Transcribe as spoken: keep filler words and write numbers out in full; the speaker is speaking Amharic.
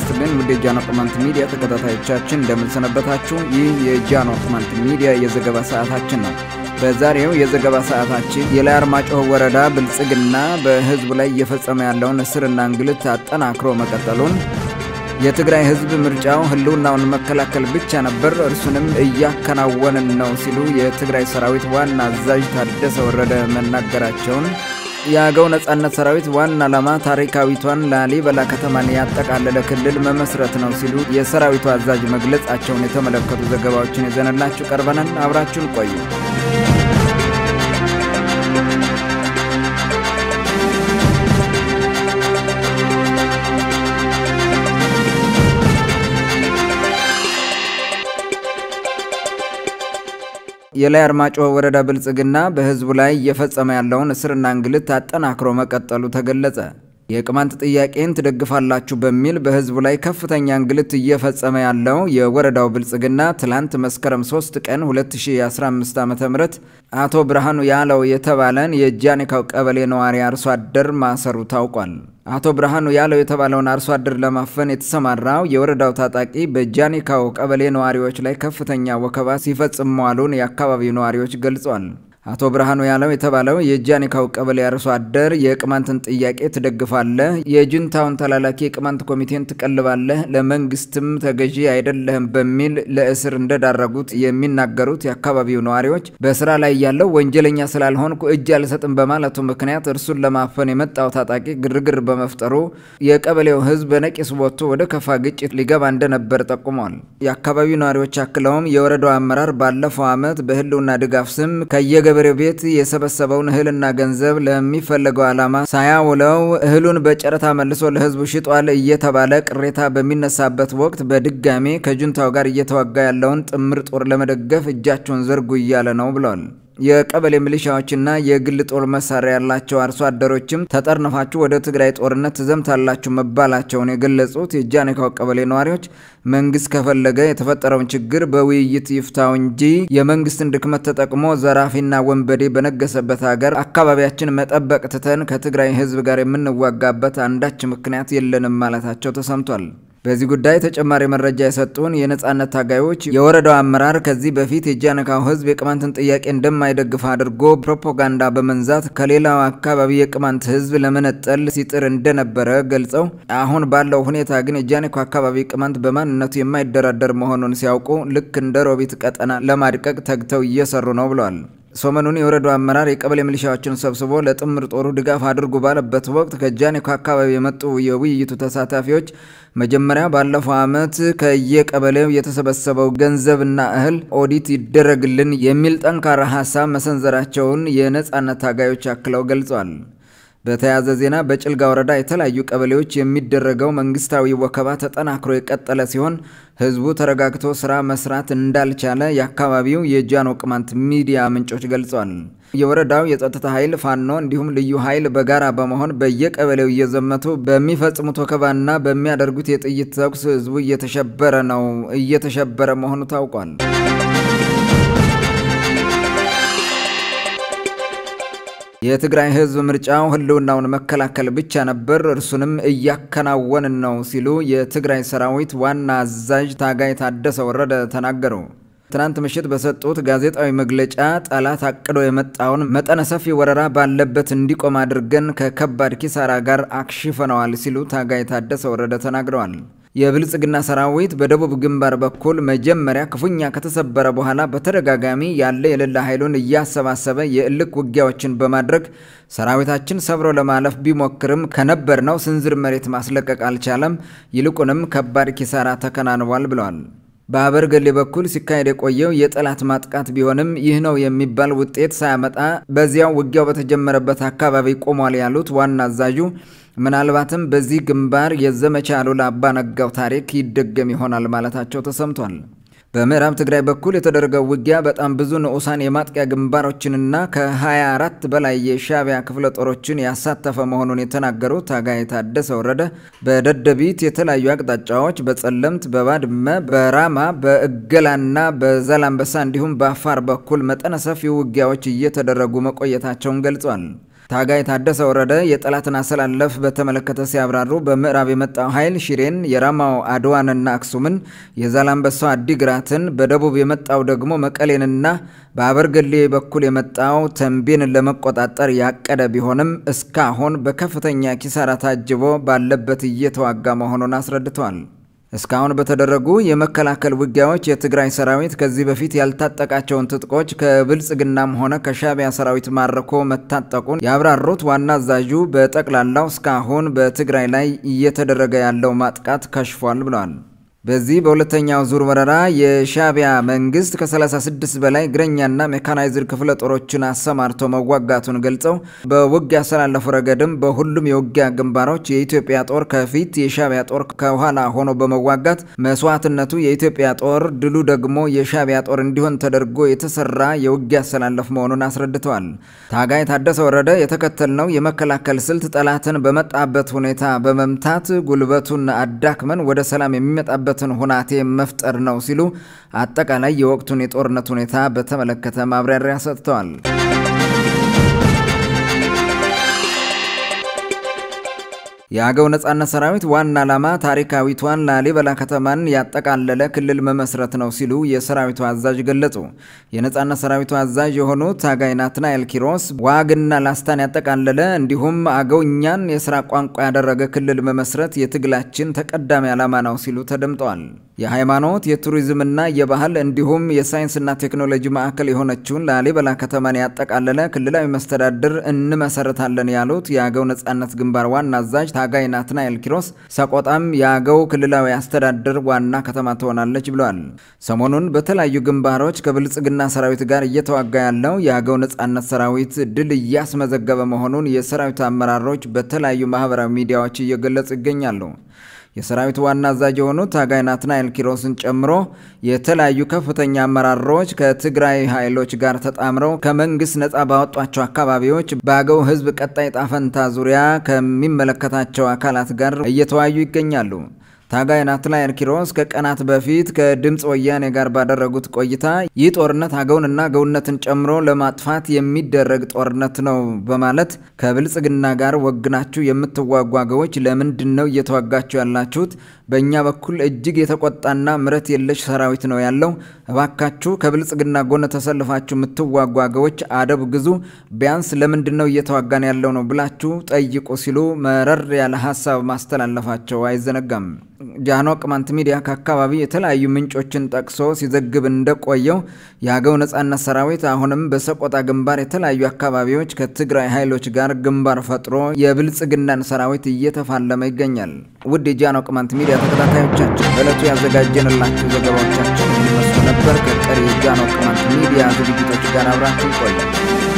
ይስጥልን ውድ የጃኖ ቅማንት ሚዲያ ተከታታዮቻችን እንደምን ሰነበታችሁ? ይህ የጃኖ ቅማንት ሚዲያ የዘገባ ሰዓታችን ነው። በዛሬው የዘገባ ሰዓታችን የላይ አርማጭሆ ወረዳ ብልጽግና በህዝብ ላይ እየፈጸመ ያለውን እስርና እንግልት አጠናክሮ መቀጠሉን፣ የትግራይ ህዝብ ምርጫው ህልውናውን መከላከል ብቻ ነበር እርሱንም እያከናወነን ነው ሲሉ የትግራይ ሰራዊት ዋና አዛዥ ታደሰ ወረደ መናገራቸውን፣ የአገው ነጻነት ሰራዊት ዋና ዓላማ ታሪካዊቷን ላሊበላ ከተማን ያጠቃለለ ክልል መመስረት ነው ሲሉ የሰራዊቱ አዛዥ መግለጻቸውን የተመለከቱ ዘገባዎችን ይዘንላችሁ ቀርበናል። አብራችሁን ቆዩ። የላይ አርማጭሆ ወረዳ ብልጽግና በህዝቡ ላይ እየፈጸመ ያለውን እስርና እንግልት አጠናክሮ መቀጠሉ ተገለጸ። የቅማንት ጥያቄን ትደግፋላችሁ በሚል በህዝቡ ላይ ከፍተኛ እንግልት እየፈጸመ ያለው የወረዳው ብልጽግና ትላንት መስከረም ሶስት ቀን ሁለት ሺህ አስራ አምስት ዓመተ ምህረት አቶ ብርሃኑ ያለው የተባለን የጃኒካው ቀበሌ ነዋሪ አርሶ አደር ማሰሩ ታውቋል። አቶ ብርሃኑ ያለው የተባለውን አርሶ አደር ለማፈን የተሰማራው የወረዳው ታጣቂ በጃኒካው ቀበሌ ነዋሪዎች ላይ ከፍተኛ ወከባ ሲፈጽም መዋሉን የአካባቢው ነዋሪዎች ገልጸዋል። አቶ ብርሃኑ ያለው የተባለው የጃኒካው ቀበሌ አርሶ አደር የቅማንትን ጥያቄ ትደግፋለህ፣ የጁንታውን ተላላኪ ቅማንት ኮሚቴን ትቀልባለህ፣ ለመንግስትም ተገዢ አይደለህም በሚል ለእስር እንደዳረጉት የሚናገሩት የአካባቢው ነዋሪዎች በስራ ላይ ያለው ወንጀለኛ ስላልሆንኩ እጅ አልሰጥም በማለቱ ምክንያት እርሱን ለማፈን የመጣው ታጣቂ ግርግር በመፍጠሩ የቀበሌው ህዝብ በነቂስ ወጥቶ ወደ ከፋ ግጭት ሊገባ እንደነበር ጠቁመዋል። የአካባቢው ነዋሪዎች አክለውም የወረዳው አመራር ባለፈው ዓመት በህልውና ድጋፍ ስም ከየ በሬው ቤት የሰበሰበውን እህልና ገንዘብ ለሚፈልገው ዓላማ ሳያውለው እህሉን በጨረታ መልሶ ለህዝቡ ሽጧል እየተባለ ቅሬታ በሚነሳበት ወቅት በድጋሜ ከጁንታው ጋር እየተዋጋ ያለውን ጥምር ጦር ለመደገፍ እጃቸውን ዘርጉ እያለ ነው ብለዋል። የቀበሌ ሚሊሻዎችና የግል ጦር መሳሪያ ያላቸው አርሶ አደሮችም ተጠርነፋችሁ ወደ ትግራይ ጦርነት ተዘምታላችሁ መባላቸውን የገለጹት የጃኒካው ቀበሌ ነዋሪዎች መንግስት ከፈለገ የተፈጠረውን ችግር በውይይት ይፍታው እንጂ የመንግስትን ድክመት ተጠቅሞ ዘራፊና ወንበዴ በነገሰበት ሀገር አካባቢያችን መጠበቅ ትተን ከትግራይ ህዝብ ጋር የምንዋጋበት አንዳች ምክንያት የለንም ማለታቸው ተሰምቷል። በዚህ ጉዳይ ተጨማሪ መረጃ የሰጡን የነጻነት ታጋዮች የወረዳው አመራር ከዚህ በፊት የጃኒካው ህዝብ የቅማንትን ጥያቄ እንደማይደግፍ አድርጎ ፕሮፓጋንዳ በመንዛት ከሌላው አካባቢ የቅማንት ህዝብ ለመነጠል ሲጥር እንደነበረ ገልጸው አሁን ባለው ሁኔታ ግን የጃኒካው አካባቢ ቅማንት በማንነቱ የማይደራደር መሆኑን ሲያውቁ ልክ እንደ ሮቢት ቀጠና ለማድቀቅ ተግተው እየሰሩ ነው ብለዋል። ሶመኑን የወረዳው አመራር የቀበሌ ሚሊሻዎችን ሰብስቦ ለጥምር ጦሩ ድጋፍ አድርጉ ባለበት ወቅት ከጃኒካው አካባቢ የመጡ የውይይቱ ተሳታፊዎች መጀመሪያ ባለፈው ዓመት ከየቀበሌው የተሰበሰበው ገንዘብና እህል ኦዲት ይደረግልን የሚል ጠንካራ ሐሳብ መሰንዘራቸውን የነጻነት ታጋዮች አክለው ገልጸዋል። በተያያዘ ዜና በጭልጋ ወረዳ የተለያዩ ቀበሌዎች የሚደረገው መንግስታዊ ወከባ ተጠናክሮ የቀጠለ ሲሆን ህዝቡ ተረጋግቶ ስራ መስራት እንዳልቻለ የአካባቢው የጃኖ ቅማንት ሚዲያ ምንጮች ገልጸዋል። የወረዳው የጸጥታ ኃይል ፋኖ እንዲሁም ልዩ ኃይል በጋራ በመሆን በየቀበሌው እየዘመቱ በሚፈጽሙት ወከባና በሚያደርጉት የጥይት ተኩስ ህዝቡ እየተሸበረ ነው እየተሸበረ መሆኑ ታውቋል። የትግራይ ህዝብ ምርጫው ህልውናውን መከላከል ብቻ ነበር እርሱንም እያከናወነን ነው ሲሉ የትግራይ ሰራዊት ዋና አዛዥ ታጋይ ታደሰ ወረደ ተናገሩ። ትናንት ምሽት በሰጡት ጋዜጣዊ መግለጫ ጠላት አቅዶ የመጣውን መጠነ ሰፊ ወረራ ባለበት እንዲቆም አድርገን ከከባድ ኪሳራ ጋር አክሽፈናል ሲሉ ታጋይ ታደሰ ወረደ ተናግረዋል። የብልጽግና ሰራዊት በደቡብ ግንባር በኩል መጀመሪያ ክፉኛ ከተሰበረ በኋላ በተደጋጋሚ ያለ የሌላ ኃይሉን እያሰባሰበ የእልክ ውጊያዎችን በማድረግ ሰራዊታችን ሰብሮ ለማለፍ ቢሞክርም ከነበርነው ስንዝር መሬት ማስለቀቅ አልቻለም፣ ይልቁንም ከባድ ኪሳራ ተከናንቧል ብለዋል። በአበርገሌ በኩል ሲካሄድ የቆየው የጠላት ማጥቃት ቢሆንም ይህ ነው የሚባል ውጤት ሳያመጣ በዚያው ውጊያው በተጀመረበት አካባቢ ቆሟል ያሉት ዋና አዛዡ ምናልባትም በዚህ ግንባር የዘመቻ አሉላ አባነጋው ታሪክ ይደገም ይሆናል ማለታቸው ተሰምቷል። በምዕራብ ትግራይ በኩል የተደረገው ውጊያ በጣም ብዙ ንዑሳን የማጥቂያ ግንባሮችንና ከ24 በላይ የሻዕቢያ ክፍለ ጦሮችን ያሳተፈ መሆኑን የተናገሩት ታጋይ ታደሰ ወረደ በደደቢት የተለያዩ አቅጣጫዎች በጸለምት በባድመ በራማ በእገላና በዛላምበሳ እንዲሁም በአፋር በኩል መጠነ ሰፊ ውጊያዎች እየተደረጉ መቆየታቸውን ገልጸዋል። ታጋይ ታደሰ ወረደ የጠላትን አሰላለፍ በተመለከተ ሲያብራሩ በምዕራብ የመጣው ኃይል ሽሬን፣ የራማው አድዋንና አክሱምን፣ የዛላምበሳው አዲግራትን፣ በደቡብ የመጣው ደግሞ መቀሌንና በአበርገሌ በኩል የመጣው ተንቤንን ለመቆጣጠር ያቀደ ቢሆንም እስካሁን በከፍተኛ ኪሳራ ታጅቦ ባለበት እየተዋጋ መሆኑን አስረድተዋል። እስካሁን በተደረጉ የመከላከል ውጊያዎች የትግራይ ሰራዊት ከዚህ በፊት ያልታጠቃቸውን ትጥቆች ከብልጽግናም ሆነ ከሻቢያ ሰራዊት ማረኮ መታጠቁን ያብራሩት ዋና አዛዡ በጠቅላላው እስካሁን በትግራይ ላይ እየተደረገ ያለው ማጥቃት ከሽፏል ብለዋል። በዚህ በሁለተኛው ዙር ወረራ የሻቢያ መንግስት ከ36 በላይ ግረኛና ሜካናይዝድ ክፍለ ጦሮችን አሰማርቶ መዋጋቱን ገልጸው በውጊያ አሰላለፉ ረገድም በሁሉም የውጊያ ግንባሮች የኢትዮጵያ ጦር ከፊት የሻቢያ ጦር ከኋላ ሆኖ በመዋጋት መስዋዕትነቱ የኢትዮጵያ ጦር ድሉ ደግሞ የሻቢያ ጦር እንዲሆን ተደርጎ የተሰራ የውጊያ አሰላለፍ መሆኑን አስረድተዋል። ታጋይ ታደሰ ወረደ የተከተልነው የመከላከል ስልት ጠላትን በመጣበት ሁኔታ በመምታት ጉልበቱን አዳክመን ወደ ሰላም የሚመጣበት ሁናቴ መፍጠር ነው ሲሉ አጠቃላይ የወቅቱን የጦርነት ሁኔታ በተመለከተ ማብራሪያ ሰጥተዋል። የአገው ነጻነት ሰራዊት ዋና ዓላማ ታሪካዊቷን ላሊበላ ከተማን ያጠቃለለ ክልል መመስረት ነው ሲሉ የሰራዊቱ አዛዥ ገለጹ። የነጻነት ሰራዊቱ አዛዥ የሆኑት ታጋይ ናትናኤል ኪሮስ ዋግና ላስታን ያጠቃለለ እንዲሁም አገውኛን የሥራ ቋንቋ ያደረገ ክልል መመስረት የትግላችን ተቀዳሚ ዓላማ ነው ሲሉ ተደምጠዋል። የሃይማኖት የቱሪዝምና የባህል እንዲሁም የሳይንስና ቴክኖሎጂ ማዕከል የሆነችውን ላሊበላ ከተማን ያጠቃለለ ክልላዊ መስተዳድር እንመሰረታለን ያሉት የአገው ነጻነት ግንባር ዋና አዛዥ ታጋይ ናትናኤል ኪሮስ ሰቆጣም የአገው ክልላዊ አስተዳደር ዋና ከተማ ትሆናለች ብለዋል። ሰሞኑን በተለያዩ ግንባሮች ከብልጽግና ሰራዊት ጋር እየተዋጋ ያለው የአገው ነጻነት ሰራዊት ድል እያስመዘገበ መሆኑን የሰራዊቱ አመራሮች በተለያዩ ማህበራዊ ሚዲያዎች እየገለጹ ይገኛሉ። የሰራዊቱ ዋና አዛዥ የሆኑት ታጋይ ናትናኤል ኪሮስን ጨምሮ የተለያዩ ከፍተኛ አመራሮች ከትግራይ ኃይሎች ጋር ተጣምረው ከመንግስት ነፃ ባወጧቸው አካባቢዎች በአገው ህዝብ ቀጣይ ጣፈንታ ዙሪያ ከሚመለከታቸው አካላት ጋር እየተወያዩ ይገኛሉ። ታጋይ ናትናኤል ኪሮስ ከቀናት በፊት ከድምጽ ወያኔ ጋር ባደረጉት ቆይታ ይህ ጦርነት አገውንና አገውነትን ጨምሮ ለማጥፋት የሚደረግ ጦርነት ነው በማለት ከብልጽግና ጋር ወግናችሁ የምትዋጉ አገዎች ለምንድነው እየተዋጋችሁ ያላችሁት? በእኛ በኩል እጅግ የተቆጣና ምረት የለሽ ሰራዊት ነው ያለው። እባካችሁ ከብልጽግና ጎን ተሰልፋችሁ የምትዋጉ አገዎች አደብ ግዙ፣ ቢያንስ ለምንድነው እየተዋጋን ያለው ነው ብላችሁ ጠይቁ ሲሉ መረር ያለ ሐሳብ ማስተላለፋቸው አይዘነጋም። ጃኖ ቅማንት ሚዲያ ከአካባቢ የተለያዩ ምንጮችን ጠቅሶ ሲዘግብ እንደቆየው የአገው ነጻነት ሰራዊት አሁንም በሰቆጣ ግንባር የተለያዩ አካባቢዎች ከትግራይ ኃይሎች ጋር ግንባር ፈጥሮ የብልጽግናን ሰራዊት እየተፋለመ ይገኛል። ውድ የጃኖ ቅማንት ሚዲያ ተከታታዮቻችን በእለቱ ያዘጋጀንላችሁ ዘገባዎቻችን ይመስሉ ነበር። ከቀሪ የጃኖ ቅማንት ሚዲያ ዝግጅቶች ጋር አብራችሁ ቆዩ።